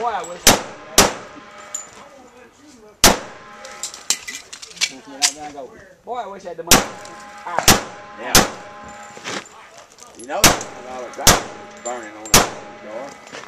Boy, I wish. Boy, I wish I had the money. Yeah. You know, all the grass is burning on that car.